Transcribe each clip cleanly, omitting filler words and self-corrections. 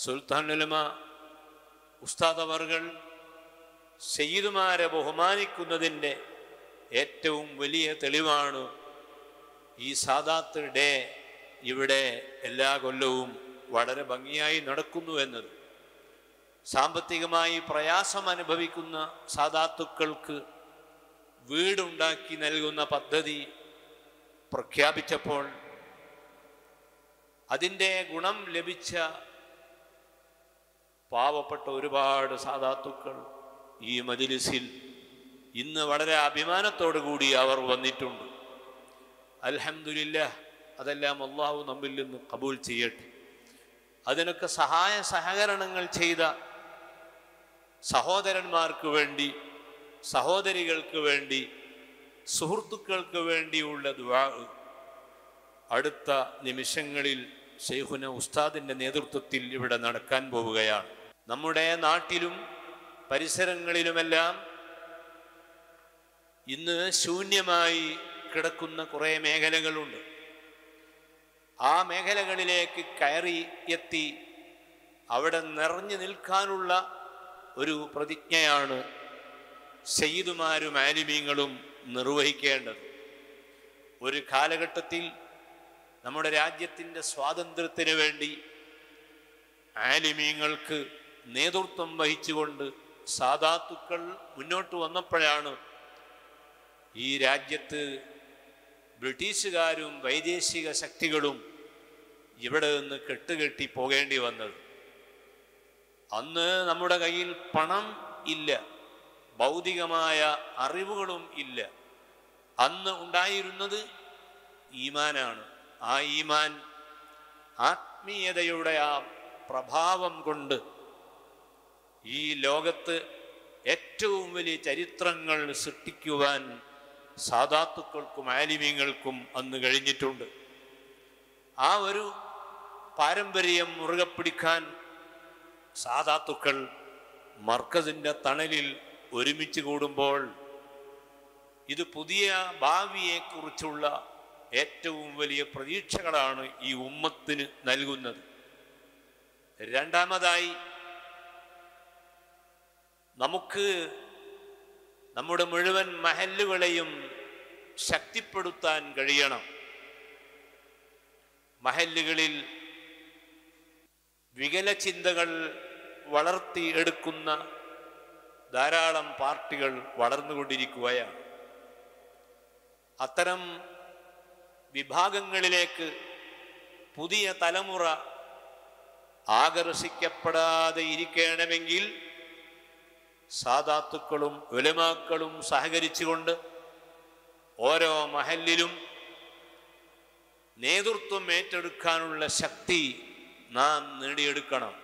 സുൽത്താൻ ഉലമ ഉസ്താദ് അവർകൾ സയ്യിദുമാരെ ബഹുമാനിക്കുന്നതിൻ്റെ ഏറ്റവും വലിയ തെളിവാണ് ഈ സാദാത്ത് ഡേ ഇവിടെ എല്ലാ കൊല്ലവും വളരെ ഭംഗിയായി നടക്കുന്നു എന്നത്. സാമ്പത്തികമായി പ്രയാസം അനുഭവിക്കുന്ന സാദാത്തുക്കൾക്ക് വീടുണ്ടാക്കി നൽകുന്ന പദ്ധതി പ്രഖ്യാപിച്ചപ്പോൾ അതിൻ്റെ ഗുണം ലഭിച്ച പാവപ്പെട്ട ഒരുപാട് സാദാത്തുക്കൾ ഈ മജ്‌ലിസിൽ ഇന്ന് വളരെ അഭിമാനത്തോടു കൂടി അവർ വന്നിട്ടുണ്ട്. അൽഹംദുലില്ലാഹ്, അതെല്ലാം അല്ലാഹു നമ്മിൽ നിന്ന് ഖബൂൽ ചെയ്യട്ടെ. അതിനൊക്കെ സഹായ സഹകരണങ്ങൾ ചെയ്ത സഹോദരന്മാർക്ക് വേണ്ടി, സഹോദരികൾക്ക് വേണ്ടി, സുഹൃത്തുക്കൾക്ക് വേണ്ടിയുള്ള ദുആ അടുത്ത നിമിഷങ്ങളിൽ ശൈഖുന ഉസ്താദിൻ്റെ നേതൃത്വത്തിൽ ഇവിടെ നടക്കാൻ പോവുകയാണ്. നമ്മുടെ നാട്ടിലും പരിസരങ്ങളിലുമെല്ലാം ഇന്ന് ശൂന്യമായി കിടക്കുന്ന കുറേ മേഖലകളുണ്ട്. ആ മേഖലകളിലേക്ക് കയറി എത്തി അവിടെ നിറഞ്ഞു നിൽക്കാനുള്ള ഒരു പ്രതിജ്ഞയാണ് സയ്യിദുമാരും ആലിമീങ്ങളും നിർവഹിക്കേണ്ടത്. ഒരു കാലഘട്ടത്തിൽ നമ്മുടെ രാജ്യത്തിൻ്റെ സ്വാതന്ത്ര്യത്തിന് വേണ്ടി ആലിമീങ്ങൾക്ക് നേതൃത്വം വഹിച്ചുകൊണ്ട് സാദാത്തുക്കൾ മുന്നോട്ട് വന്നപ്പോഴാണ് ഈ രാജ്യത്ത് ബ്രിട്ടീഷുകാരും വൈദേശിക ശക്തികളും ഇവിടെ നിന്ന് കെട്ടുകെട്ടി പോകേണ്ടി വന്നത്. അന്ന് നമ്മുടെ കയ്യിൽ പണം ഇല്ല, ഭൗതികമായ അറിവുകളും ഇല്ല. അന്ന് ഉണ്ടായിരുന്നത് ഈമാനാണ്. ആ ഈമാൻ, ആത്മീയതയുടെ ആ പ്രഭാവം കൊണ്ട് ഈ ലോകത്ത് ഏറ്റവും വലിയ ചരിത്രങ്ങൾ സൃഷ്ടിക്കുവാൻ സാദാത്തുക്കൾക്കും ആലിമീങ്ങൾക്കും അന്ന് കഴിഞ്ഞിട്ടുണ്ട്. ആ ഒരു പാരമ്പര്യം മുറുകെ പിടിക്കാൻ സാദാത്തുക്കൾ മർക്കസിൻ്റെ തണലിൽ ഒരുമിച്ച് കൂടുമ്പോൾ ഇത് പുതിയ ഭാവിയെക്കുറിച്ചുള്ള ഏറ്റവും വലിയ പ്രതീക്ഷകളാണ് ഈ ഉമ്മത്തിന് നൽകുന്നത്. രണ്ടാമതായി, നമുക്ക് നമ്മുടെ മുഴുവൻ മഹല്ലുകളെയും ശക്തിപ്പെടുത്താൻ കഴിയണം. മഹല്ലുകളിൽ വികലചിന്തകൾ വളർത്തിയെടുക്കുന്ന ധാരാളം പാർട്ടികൾ വളർന്നുകൊണ്ടിരിക്കുകയാണ്. അത്തരം വിഭാഗങ്ങളിലേക്ക് പുതിയ തലമുറ ആകർഷിക്കപ്പെടാതെ ഇരിക്കണമെങ്കിൽ സാദാത്തുക്കളും ഉലമാക്കളും സഹകരിച്ചുകൊണ്ട് ഓരോ മഹല്ലിലും നേതൃത്വം ഏറ്റെടുക്കാനുള്ള ശക്തി നാം നേടിയെടുക്കണം.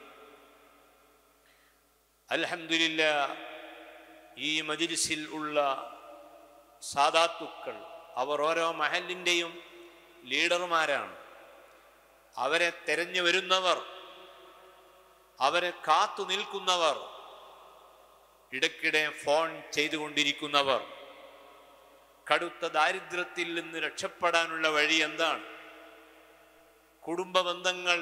അൽഹംദുലില്ലാഹ്, ഈ മജ്‌ലിസിൽ ഉള്ള സാദാത്തുക്കൾ അവർ ഓരോ മഹല്ലിൻ്റെയും ലീഡർമാരാണ്. അവരെ തെരഞ്ഞു വരുന്നവർ, അവരെ കാത്തു നിൽക്കുന്നവർ, ഇടയ്ക്കിടെ ഫോൺ ചെയ്തുകൊണ്ടിരിക്കുന്നവർ, കടുത്ത ദാരിദ്ര്യത്തിൽ നിന്ന് രക്ഷപ്പെടാനുള്ള വഴി എന്താണ്, കുടുംബ ബന്ധങ്ങൾ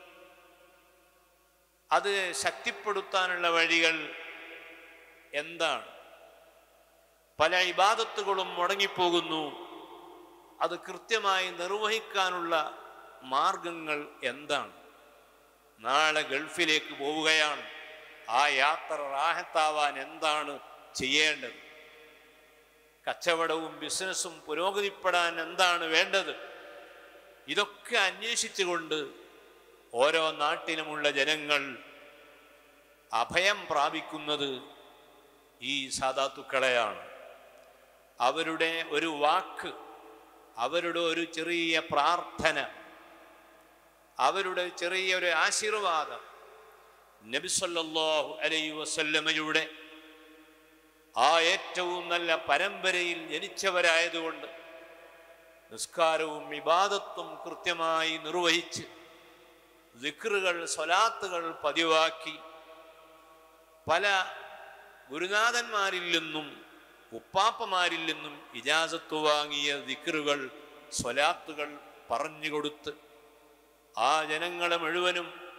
അത് ശക്തിപ്പെടുത്താനുള്ള വഴികൾ എന്താണ്, പല ഇബാദത്തുകളും മുടങ്ങിപ്പോകുന്നു, അത് കൃത്യമായി നിർവഹിക്കാനുള്ള മാർഗങ്ങൾ എന്താണ്, നാളെ ഗൾഫിലേക്ക് പോവുകയാണ്, ആ യാത്ര റാഹത്താവാൻ എന്താണ് ചെയ്യേണ്ടത്, കച്ചവടവും ബിസിനസ്സും പുരോഗതിപ്പെടാൻ എന്താണ് വേണ്ടത്, ഇതൊക്കെ അന്വേഷിച്ചുകൊണ്ട് ഓരോ നാട്ടിലുമുള്ള ജനങ്ങൾ അഭയം പ്രാപിക്കുന്നത് ഈ സാദാത്തുക്കളെയാണ്. അവരുടെ ഒരു വാക്ക്, അവരുടെ ഒരു ചെറിയ പ്രാർത്ഥന, അവരുടെ ചെറിയൊരു ആശീർവാദം നബി സല്ലല്ലാഹു അലൈഹി വസല്ലമയുടെ ആ ഏറ്റവും നല്ല പരമ്പരയിൽ ജനിച്ചവരായതുകൊണ്ട് നിസ്കാരവും ഇബാദത്തും കൃത്യമായി നിർവഹിച്ച് ദിക്റുകൾ, സ്വലാത്തുകൾ പതിവാക്കി പല ഗുരുനാഥന്മാരിൽ നിന്നും ഉപ്പാപ്പമാരിൽ നിന്നും ഇജാസത്ത് വാങ്ങിയ ദിക്റുകൾ, സ്വലാത്തുകൾ പറഞ്ഞുകൊടുത്ത് ആ ജനങ്ങളെ മുഴുവനും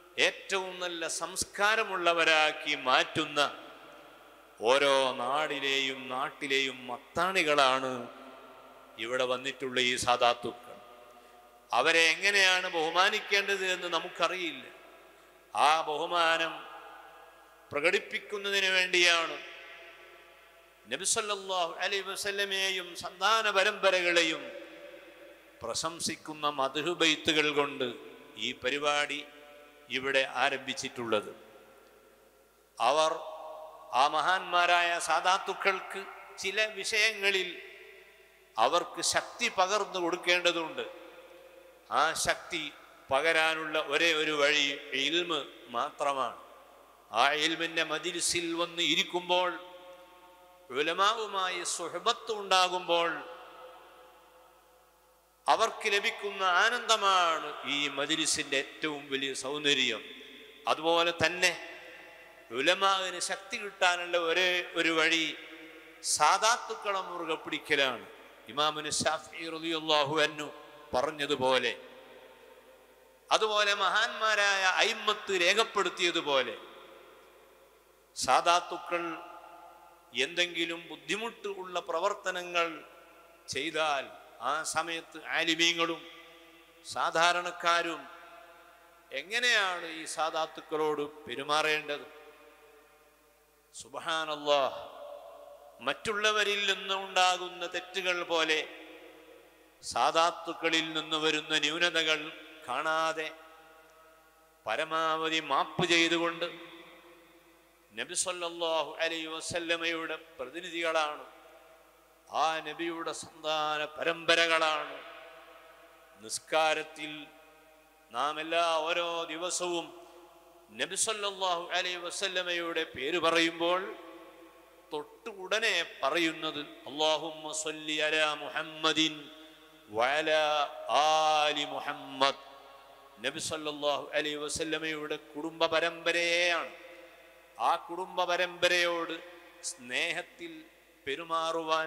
ഏറ്റവും നല്ല സംസ്കാരമുള്ളവരാക്കി മാറ്റുന്ന ഓരോ നാട്ടിലെയും മത്താണികളാണ് ഇവിടെ വന്നിട്ടുള്ള ഈ സാദാത്തുക്കൾ. അവരെ എങ്ങനെയാണ് ബഹുമാനിക്കേണ്ടത് എന്ന് നമുക്കറിയില്ല. ആ ബഹുമാനം പ്രകടിപ്പിക്കുന്നതിന് വേണ്ടിയാണ് നബി സല്ലല്ലാഹു അലൈഹി വസല്ലമയെയും സന്താന പരമ്പരകളെയും പ്രശംസിക്കുന്ന മദ്ഹ് ബൈത്തുകൾ കൊണ്ട് ഈ പരിപാടി ഇവിടെ ആരംഭിച്ചിട്ടുള്ളത്. അവർ ആ മഹാന്മാരായ സാദാത്തുക്കൾക്ക് ചില വിഷയങ്ങളിൽ അവർക്ക് ശക്തി പകർന്നു കൊടുക്കേണ്ടതുണ്ട്. ആ ശക്തി പകരാനുള്ള ഒരേ ഒരു വഴി ഇൽമ് മാത്രമാണ്. ആ ഇൽമിന്റെ മജ്‌ലിസിൽ വന്ന് ഇരിക്കുമ്പോൾ, ഉലമാവുമായി സുഹബത്ത് ഉണ്ടാകുമ്പോൾ അവർക്ക് ലഭിക്കുന്ന ആനന്ദമാണ് ഈ മജ്‌ലിസിന്റെ ഏറ്റവും വലിയ സൗന്ദര്യം. അതുപോലെ തന്നെ ഉലമാവിന് ശക്തി കിട്ടാനുള്ള ഒരേ ഒരു വഴി സാദാത്തുക്കളെ മുറുകെ പിടിക്കലാണ്. ഇമാമുന ശാഫിഈ റളിയല്ലാഹു അൻഹു പറഞ്ഞതുപോലെ, അതുപോലെ മഹാന്മാരായ അയിമ്മത്ത് രേഖപ്പെടുത്തിയതുപോലെ, സാദാത്തുക്കൾ എന്തെങ്കിലും ബുദ്ധിമുട്ട് ഉള്ള പ്രവർത്തനങ്ങൾ ചെയ്താൽ ആ സമയത്ത് ആലിമീങ്ങളും സാധാരണക്കാരും എങ്ങനെയാണ് ഈ സാദാത്തുക്കളോട് പെരുമാറേണ്ടത്? സുബ്ഹാനല്ലാഹ്, മറ്റുള്ളവരിൽ നിന്നുണ്ടാകുന്ന തെറ്റുകൾ പോലെ സാദാത്തുക്കളിൽ നിന്ന് വരുന്ന ന്യൂനതകൾ കാണാതെ പരമാവധി മാപ്പ് ചെയ്തുകൊണ്ട് നബി സല്ലല്ലാഹു അലൈഹി വസല്ലമയുടെ പ്രതിനിധികളാണ്, ആ നബിയുടെ സന്താന പരമ്പരകളാണ്. നിസ്കാരത്തിൽ നാം ഓരോ ദിവസവും നബി സല്ലല്ലാഹു അലൈഹി വസല്ലമയുടെ പേര് പറയുമ്പോൾ തൊട്ട് ഉടനെ പറയുന്നത് അല്ലാഹുമ്മ സ്വല്ലി അലാ മുഹമ്മദിൻ വഅലാ ആലി മുഹമ്മദ്. നബി സല്ലല്ലാഹു അലൈഹി വസല്ലമയുടെ കുടുംബ പരമ്പരയാണ്. ആ കുടുംബ പരമ്പരയോട് സ്നേഹത്തിൽ പെരുമാറുവാൻ,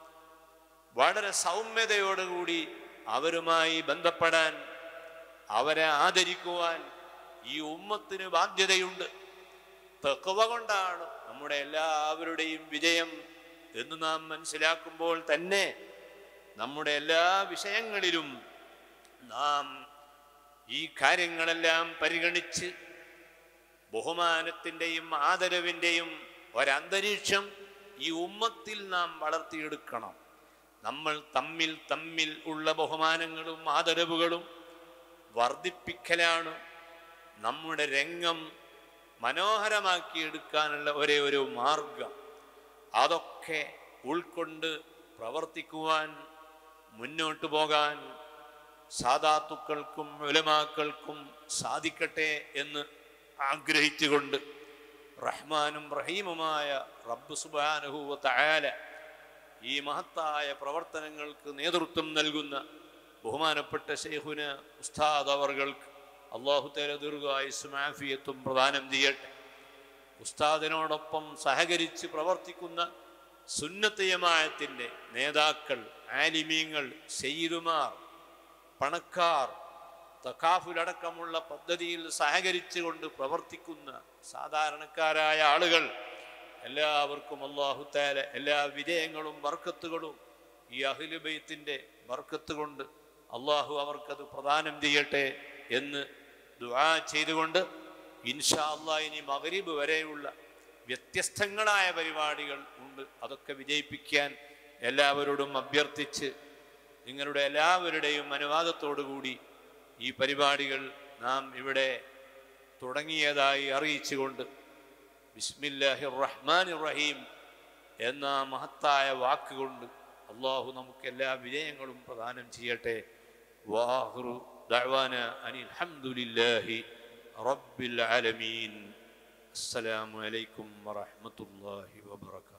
വളരെ സൗമ്യതയോടുകൂടി അവരുമായി ബന്ധപ്പെടാൻ, അവരെ ആദരിക്കുവാൻ ഈ ഉമ്മത്തിന് ബാധ്യതയുണ്ട്. തഖ്വ കൊണ്ടാണ് നമ്മുടെ എല്ലാവരുടെയും വിജയം എന്ന് നാം മനസ്സിലാക്കുമ്പോൾ തന്നെ നമ്മുടെ എല്ലാ വിഷയങ്ങളിലും നാം ഈ കാര്യങ്ങളെല്ലാം പരിഗണിച്ച് ബഹുമാനത്തിൻ്റെയും ആദരവിൻ്റെയും ഒരന്തരീക്ഷം ഈ ഉമ്മത്തിൽ നാം വളർത്തിയെടുക്കണം. നമ്മൾ തമ്മിൽ ഉള്ള ബഹുമാനങ്ങളും ആദരവുകളും വർദ്ധിപ്പിക്കലാണ് നമ്മുടെ രംഗം മനോഹരമാക്കിയെടുക്കാനുള്ള ഒരേ ഒരു മാർഗം. അതൊക്കെ ഉൾക്കൊണ്ട് പ്രവർത്തിക്കുവാൻ, മുന്നോട്ട് പോകാൻ സാദാത്തുക്കൾക്കും ഉലമാക്കൾക്കും സാധിക്കട്ടെ എന്ന് ആഗ്രഹിച്ചുകൊണ്ട് റഹ്മാനും റഹീമുമായ റബ്ബ് സുബ്ഹാനഹു വ തആല ഈ മഹത്തായ പ്രവർത്തനങ്ങൾക്ക് നേതൃത്വം നൽകുന്ന ബഹുമാനപ്പെട്ട ശൈഖുന ഉസ്താദ് അവർക്ക് അല്ലാഹു തആല ദീർഘായുസ്സും ആഫിയത്തും പ്രദാനം ചെയ്യട്ടെ. ഉസ്താദിനോടൊപ്പം സഹകരിച്ച് പ്രവർത്തിക്കുന്ന സുന്നത്ത് ജമാഅത്തിന്റെ നേതാക്കൾ, ആലിമീങ്ങൾ, സയ്യിദുമാർ, പണക്കാർ, തഖാഫുലടക്കമുള്ള പദ്ധതിയിൽ സഹകരിച്ചുകൊണ്ട് പ്രവർത്തിക്കുന്ന സാധാരണക്കാരായ ആളുകൾ എല്ലാവർക്കും അല്ലാഹു തആല എല്ലാ വിജയങ്ങളും ബർക്കത്തുകളും ഈ അഹ്ലു ബൈത്തിന്റെ ബർക്കത്ത് കൊണ്ട് അല്ലാഹു അവർക്കത് പ്രദാനം ചെയ്യട്ടെ എന്ന് ദുആ ചെയ്തുകൊണ്ട് ഇൻഷാ അല്ലാഹ് ഇനി മഗ്രിബ് വരെയുള്ള വ്യത്യസ്തങ്ങളായ പരിപാടികൾ ഉണ്ട്. അതൊക്കെ വിജയിപ്പിക്കാൻ എല്ലാവരോടും അഭ്യർത്ഥിച്ച് നിങ്ങളുടെ എല്ലാവരുടെയും അനുവാദത്തോടുകൂടി ഈ പരിപാടികൾ നാം ഇവിടെ തുടങ്ങിയതായി അറിയിച്ചുകൊണ്ട് ബിസ്മില്ലാഹിർ റഹ്മാനിർ റഹീം എന്ന മഹത്തായ വാക്കുകൊണ്ട് അല്ലാഹു നമുക്ക് എല്ലാ വിജയങ്ങളും പ്രദാനം ചെയ്യട്ടെ. വാഹിറു ദഅ്വാന അനിൽ ഹംദുലില്ലാഹി റബ്ബിൽ ആലമീൻ. അസ്സലാമു അലൈക്കും വറഹ്മത്തുള്ളാഹി വബറകാതുഹു.